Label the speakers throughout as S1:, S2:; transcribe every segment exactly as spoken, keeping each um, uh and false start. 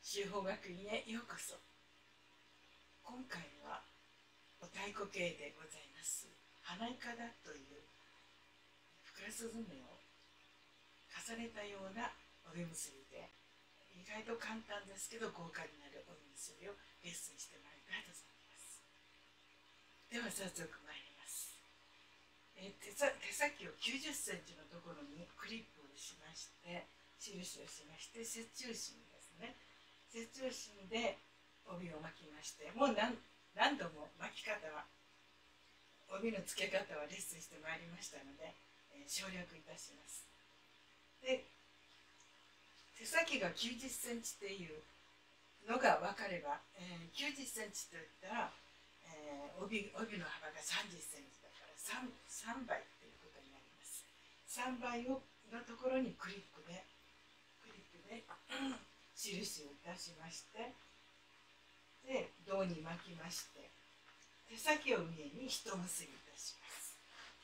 S1: 修法学院へようこそ。今回はお太鼓系でございます花いかだというふくらすずめを重ねたような帯結びで、意外と簡単ですけど豪華になる帯結びをレッスンしてまいりたいと思います。では早速参ります。えー、手, 手先をきゅうじゅっセンチのところにクリップをしまして、印をしまして、接中芯ですね。接中芯で帯を巻きまして、もう 何, 何度も巻き方は、帯の付け方はレッスンしてまいりましたので、えー、省略いたします。で、手先がきゅうじゅっセンチっていうのが分かれば、えー、きゅうじゅっセンチといったら、えー、帯, 帯の幅がさんじゅっセンチだから 3, さんばいということになります。さんばいをのところにクリップでクリップで印をいたしまして、で胴に巻きまして、手先を上に一結びいたします。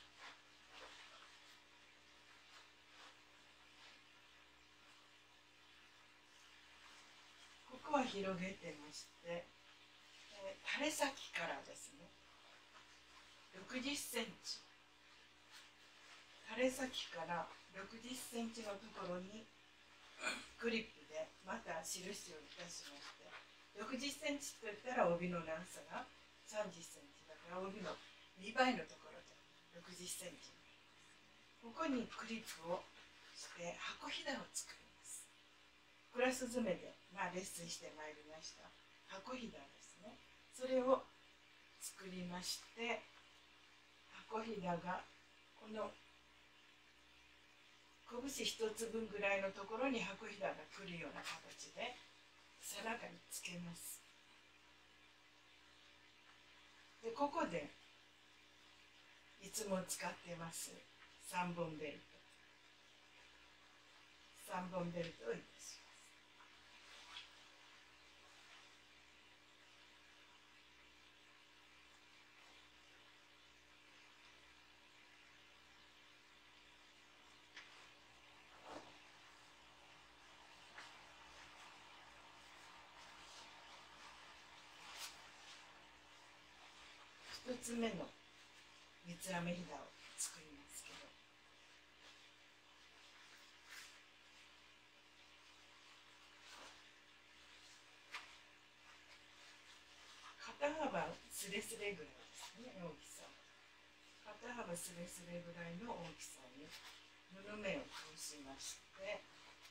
S1: ここは広げてまして、えー、垂れ先からですね、ろくじゅっセンチ、垂れ先からろくじゅっセンチのところにクリップでまた印をいたしまして、ろくじゅっセンチといったら帯の長さがさんじゅっセンチだから、帯のにばいのところでろくじゅっセンチ。ここにクリップをして箱ひだを作ります。クラス詰めで、まあ、レッスンしてまいりました箱ひだですね。それを作りまして、箱ひだがこの拳一つ分ぐらいのところに箱ひだが来るような形で背中につけます。で、ここでいつも使ってますさんぼんベルト、さんぼんベルトをいたします。一つ目の三つ編みひだを作りますけど、肩幅スレスレぐらいですね、大きさ。肩幅スレスレぐらいの大きさに布目を通しまして、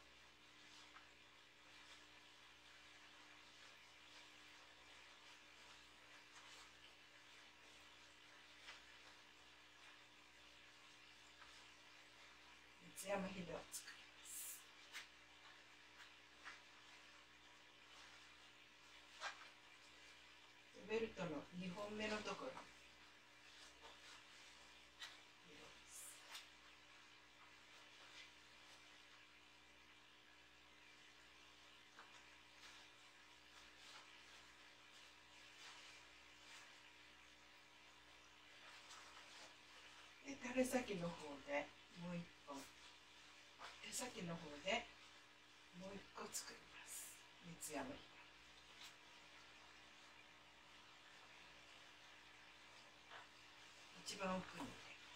S1: 三つ編みひだを作ります。ベルトのにほんめのところ、で垂れ先の方でもう一本、手先の方でもう一個作ります。三つ編みひだ、一番奥に入れます。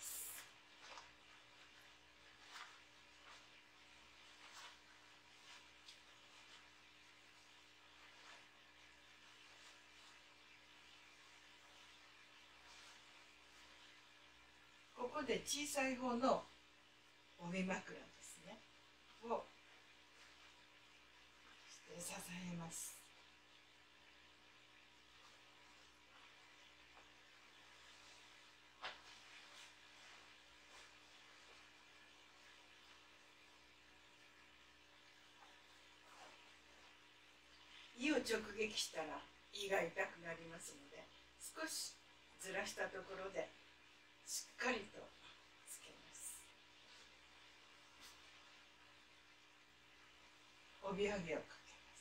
S1: ここで小さい方の帯枕ですねをして支えます。胃を直撃したら胃が痛くなりますので、少しずらしたところでしっかりとつけます。帯揚げをかけます。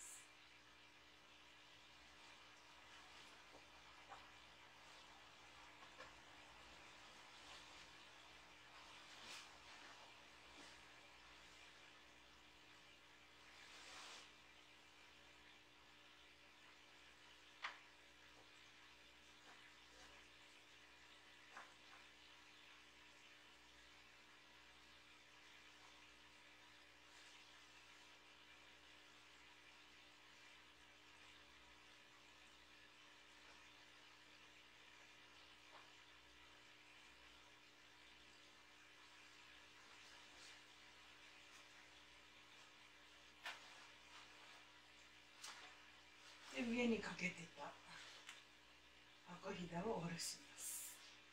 S1: 上にかけてた箱ひだを下ろします。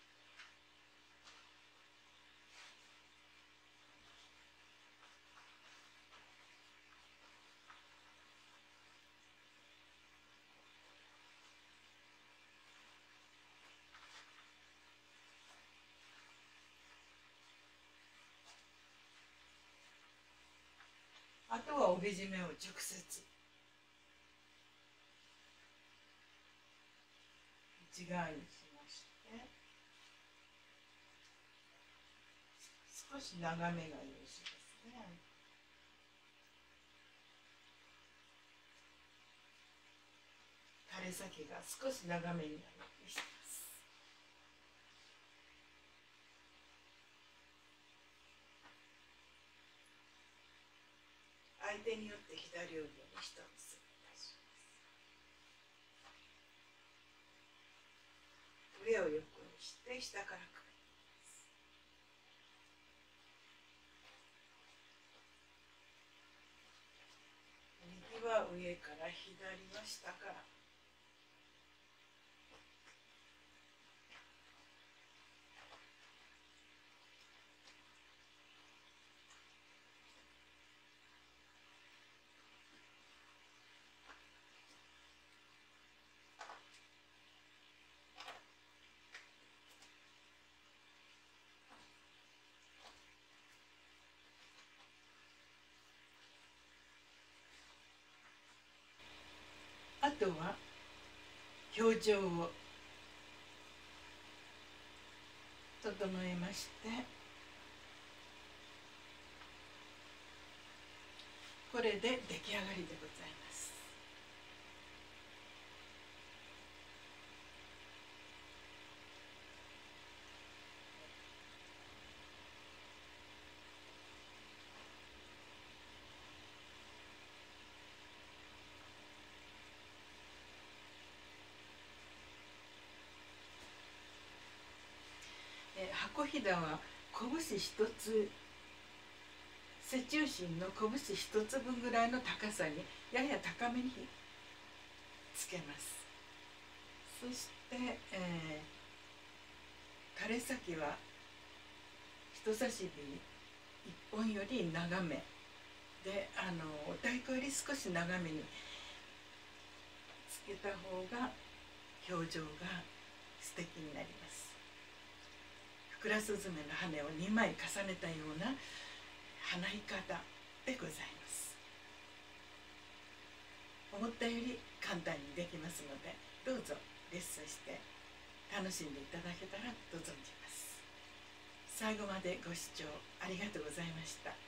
S1: あとは帯締めを直接内側にしまして、少し長めがよろしいですね。垂れ先が少し長めになるようにします。相手によって左帯を一つ上を横にして下からくるみます。右は上から左は下から。あとは表情を整えまして、これで出来上がりでございます。箱ひだは拳一つ、背中心の拳一つ分ぐらいの高さにやや高めにつけます。そして、えー、垂れ先は人差し指いっぽんより長めで、あの太鼓より少し長めにつけた方が表情が素敵になります。ふくらすずめの羽をにまい重ねたような花いかだでございます。思ったより簡単にできますので、どうぞレッスンして楽しんでいただけたらと存じます。最後までご視聴ありがとうございました。